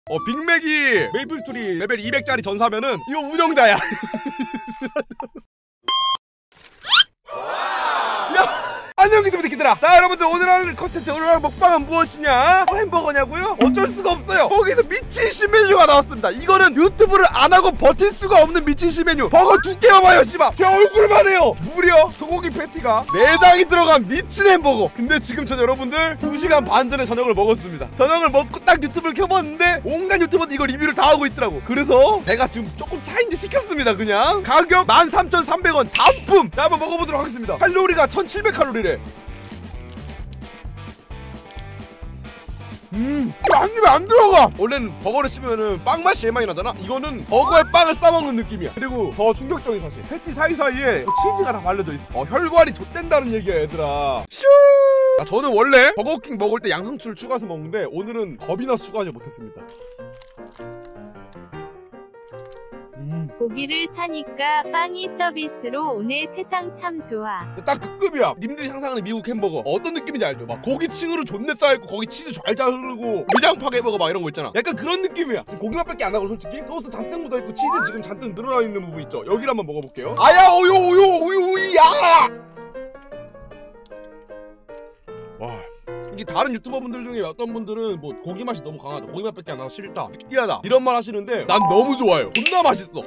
빅맥이 메이플스토리 레벨 200짜리 전사면은 이거 운영자야. 안녕 기드새끼들아. 자 여러분들, 오늘 할 컨텐츠, 오늘 할 먹방은 무엇이냐? 햄버거냐고요? 어쩔 수가 없어요. 거기서 미친 신메뉴가 나왔습니다. 이거는 유튜브를 안 하고 버틸 수가 없는 미친 신메뉴. 버거 두께만 봐요 씨발. 제 얼굴만 해요. 무려 소고기 패티가 내장이 들어간 미친 햄버거. 근데 지금 전 여러분들 2시간 반 전에 저녁을 먹었습니다. 저녁을 먹고 딱 유튜브를 켜봤는데 온갖 유튜버들 이거 리뷰를 다 하고 있더라고. 그래서 제가 지금 조금 차인데 시켰습니다. 그냥 가격 13,300원 단품. 자 한번 먹어보도록 하겠습니다. 칼로리가 1,700칼로리래. 한 입에 안 들어가. 원래는 버거를 씹으면은 빵 맛이 제일 많이 나잖아. 이거는 버거에 빵을 싸먹는 느낌이야. 그리고 더 충격적인 사실, 패티 사이사이에 치즈가 다 발려져 있어. 혈관이 좆된다는 얘기야 얘들아. 저는 원래 버거킹 먹을 때 양상추를 추가해서 먹는데 오늘은 겁이나 추가하지 못했습니다. 고기를 사니까 빵이 서비스로 오네. 세상 참 좋아. 딱 그 급이야. 님들이 상상하는 미국 햄버거 어떤 느낌인지 알죠? 막 고기층으로 존내 쌓여있고 거기 치즈 잘 흐르고 위장팍 햄버거 막 이런 거 있잖아. 약간 그런 느낌이야. 지금 고기맛밖에 안 나고 솔직히 소스 잔뜩 묻어있고 치즈 지금 잔뜩 늘어나 있는 부분 있죠? 여기를 한번 먹어볼게요. 아야 오요야. 와, 이게 다른 유튜버분들 중에 어떤 분들은 뭐 고기 맛이 너무 강하다, 고기 맛밖에 안 나서 싫다, 느끼하다 이런 말 하시는데 난 너무 좋아요. 존나 맛있어.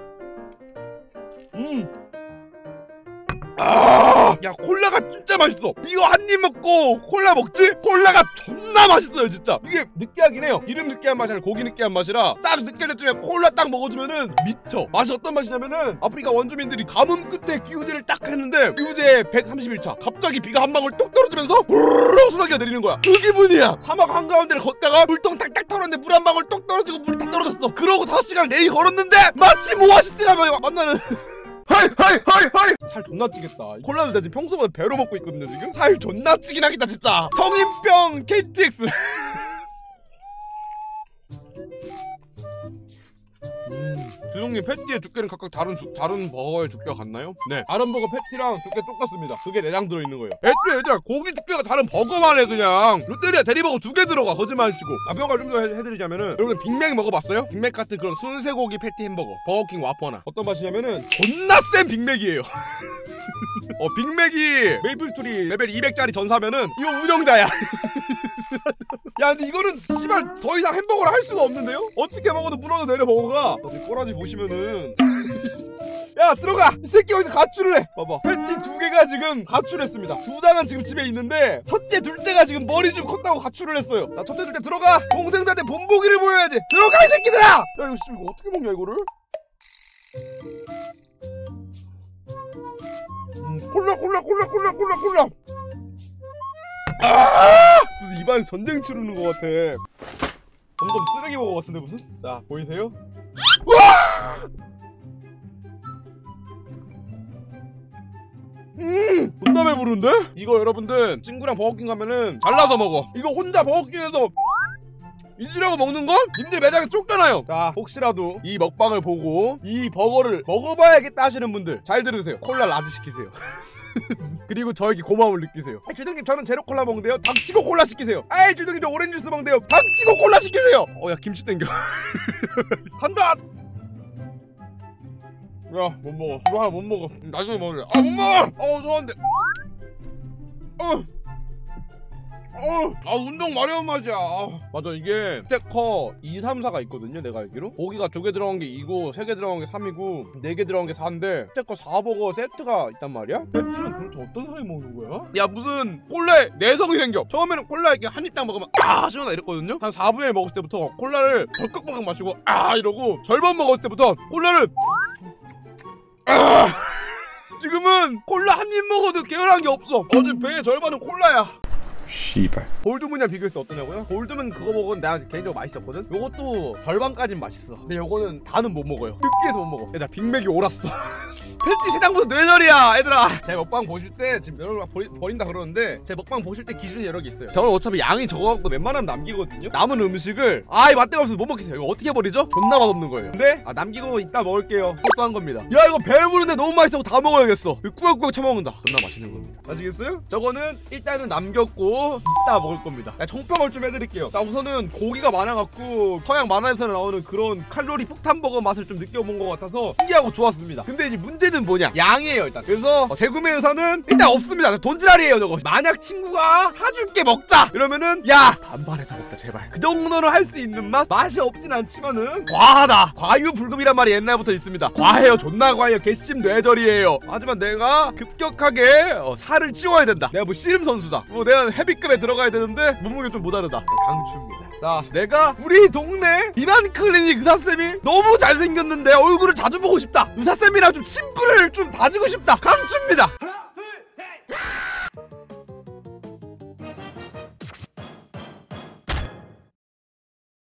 야 콜라가 진짜 맛있어. 이거 한 입 먹고 콜라 먹지? 콜라가 존나 맛있어요 진짜. 이게 느끼하긴 해요. 기름 느끼한 맛이 아니라 고기 느끼한 맛이라 딱 느끼할 때쯤에 콜라 딱 먹어주면은 미쳐. 맛이 어떤 맛이냐면은 아프리카 원주민들이 가뭄 끝에 기우제를 딱 했는데 기우제 131차 갑자기 비가 한 방울 뚝 떨어지면서 후루룩 소나기가 내리는 거야. 그 기분이야. 사막 한가운데를 걷다가 물통 딱딱 털었는데 물 한 방울 뚝 떨어지고 물이 다 떨어졌어. 그러고 5시간을 내리 걸었는데 마치 오아시스가 만나는 하이 살 존나 찌겠다. 콜라도 나 지금 평소보다 배로 먹고 있거든요 지금. 살 존나 찌긴 하겠다 진짜. 성인병 KTX. 주동님, 패티의 두께는 각각 다른 버거의 두께가 같나요? 네, 다른 버거 패티랑 두께 똑같습니다. 그게 내장 들어있는 거예요. 얘들아 고기 두께가 다른 버거만 해. 그냥 롯데리아 대리버거 2개 들어가. 거짓말 치고. 평가 좀 더 해드리자면은, 여러분 빅맥 먹어봤어요? 빅맥 같은 그런 순쇠고기 패티 햄버거, 버거킹 와퍼나 어떤 맛이냐면은 존나 센 빅맥이에요. 빅맥이 메이플스토리 레벨 200짜리 전사면은 이거 운영자야. 야 근데 이거는 씨발 더 이상 햄버거를 할 수가 없는데요? 어떻게 먹어도 물어도 내려 버거가. 꼬라지 보시면은 야 들어가! 이 새끼 어디서 가출을 해! 봐봐, 패티 2개가 지금 가출했습니다. 2장은 지금 집에 있는데 첫째 둘째가 지금 머리 좀 컸다고 가출을 했어요. 자 첫째 둘째 들어가! 동생들한테 본보기를 보여야지. 들어가 이 새끼들아! 야 이거 씨 이거 어떻게 먹냐 이거를? 콜라. 무슨 입안에 전쟁 치르는 것 같아. 점점 쓰레기 먹어 같은데 무슨? 자 보이세요? 우와! 존나 배부른데? 이거 여러분들 친구랑 버거킹 가면은 잘라서 먹어. 이거 혼자 버거킹에서 인지라고 먹는 건 님들 매장에서 쫓겨나요. 자 혹시라도 이 먹방을 보고 이 버거를 먹어봐야겠다 하시는 분들 잘 들으세요. 콜라 라지 시키세요. 그리고 저에게 고마움을 느끼세요. 주동님 저는 제로 콜라 먹는데요. 닥치고 콜라 시키세요. 아이 주동님 저 오렌지 주스 먹는데요. 닥치고 콜라 시키세요. 야 김치 땡겨. 간다. 야 못 먹어. 이거 하나 못 먹어. 나중에 먹을래. 아 못 먹어. 좋아한데. 운동 마려운 맛이야. 맞아, 이게 스테커 2, 3, 4가 있거든요 내가 알기로. 고기가 2개 들어간 게 2고 3개 들어간 게 3이고 4개 들어간 게 4인데 스테커 4버거 세트가 있단 말이야. 세트는 도대체 어떤 사람이 먹는 거야? 야 무슨 콜라에 내성이 생겨. 처음에는 콜라 이렇게 한 입 딱 먹으면 시원하다 이랬거든요. 한 4분의 1 먹었을 때부터 콜라를 벌컥벌컥 마시고 이러고, 절반 먹었을 때부터 콜라를 지금은 콜라 한 입 먹어도 개운한 게 없어. 어제 배의 절반은 콜라야. 씨발. 골드문이랑 비교했을 때 어떠냐고요? 골드문 그거 먹으면 내가 개인적으로 맛있었거든? 요것도 절반까진 맛있어. 근데 요거는 다는 못 먹어요. 느끼해서 못 먹어. 야 나 빅맥이 옳았어. 팬티 세장부터 뇌절이야 얘들아. 제 먹방 보실 때 지금 여러분 버린다 그러는데 제 먹방 보실 때 기준이 여러 개 있어요. 저는 어차피 양이 적어갖고 웬만하면 남기거든요. 남은 음식을 이 맛대가 없어서 못 먹겠어요. 이거 어떻게 버리죠? 존나 맛없는 거예요. 근데 남기고 이따 먹을게요. 소소한 겁니다. 야 이거 배부른데 너무 맛있어. 다 먹어야겠어. 꾸역꾸역 처먹는다. 존나 맛있는 겁니다. 아시겠어요? 저거는 일단은 남겼고 이따 먹을 겁니다. 총평을 좀 해드릴게요. 자 우선은 고기가 많아갖고 서양 만화에서 나오는 그런 칼로리 폭탄버거 맛을 좀 느껴본 것 같아서 신기하고 좋았습니다. 근데 이제 문제는 뭐냐? 양이에요 일단. 그래서 재구매 의사는 일단 없습니다. 돈지랄이에요 저거. 만약 친구가 사줄게 먹자 이러면은 야 반반해서 먹자 제발. 그 정도는 할 수 있는 맛이 없진 않지만은 과하다. 과유불급이란 말이 옛날부터 있습니다. 과해요. 존나 과해요. 개심 뇌절이에요. 하지만 내가 급격하게 살을 찌워야 된다. 내가 뭐 씨름 선수다. 뭐 내가 헤비급에 들어가야 되는데 몸무게 좀 모자르다. 강추입니다. 자 내가 우리 동네 비만 클리닉 의사쌤이 너무 잘생겼는데 얼굴을 자주 보고 싶다. 의사쌤이랑 좀 친분을 좀 다지고 싶다. 강추입니다.